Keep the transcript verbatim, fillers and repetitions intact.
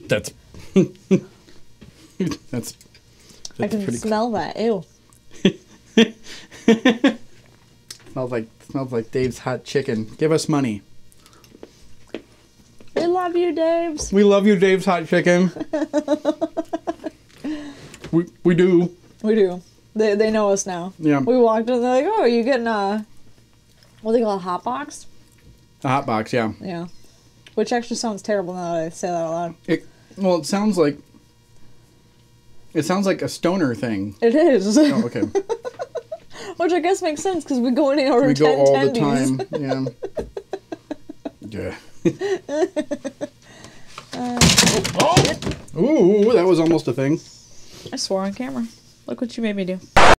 That's that's. I can pretty smell that. Ew. Smells like smells like Dave's hot chicken. Give us money. We love you, Dave's. We love you, Dave's hot chicken. we we do. We do. They they know us now. Yeah. We walked in, they're like, oh, are you getting a, what do they call a hot box? A hot box, yeah. Yeah. Which actually sounds terrible now that I say that out loud. It well, it sounds like it sounds like a stoner thing. It is. Oh, okay. Which I guess makes sense because we go in and order We ten go all tendies. the time. Yeah. Yeah. Uh, oh! Ooh, that was almost a thing. I swore on camera. Look what you made me do.